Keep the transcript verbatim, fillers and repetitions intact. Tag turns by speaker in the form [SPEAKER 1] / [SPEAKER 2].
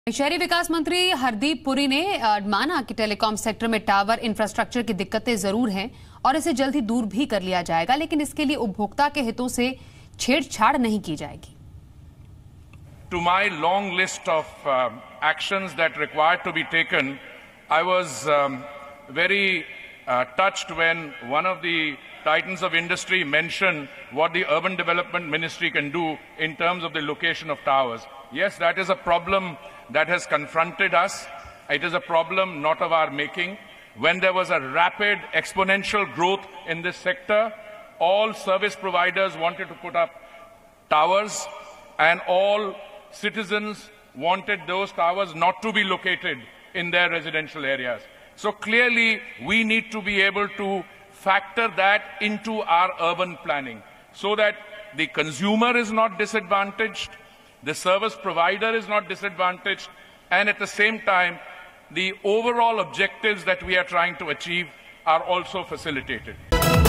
[SPEAKER 1] शहरी विकास मंत्री हरदीप पुरी ने माना कि टेलीकॉम सेक्टर में टावर इंफ्रास्ट्रक्चर की दिक्कतें जरूर हैं और इसे जल्द ही दूर भी कर लिया जाएगा, लेकिन इसके लिए उपभोक्ता के हितों से छेड़छाड़ नहीं की जाएगी।
[SPEAKER 2] To my long list of uh, actions that required to be taken, I was um, very uh, touched when one of the titans of industry mentioned what the Urban Development Ministry can do in terms of the location of towers. Yes, that is a problem that has confronted us. It is a problem not of our making. When there was a rapid exponential growth in this sector, all service providers wanted to put up towers and all citizens wanted those towers not to be located in their residential areas. So clearly, we need to be able to factor that into our urban planning so that the consumer is not disadvantaged, the service provider is not disadvantaged, and at the same time, the overall objectives that we are trying to achieve are also facilitated.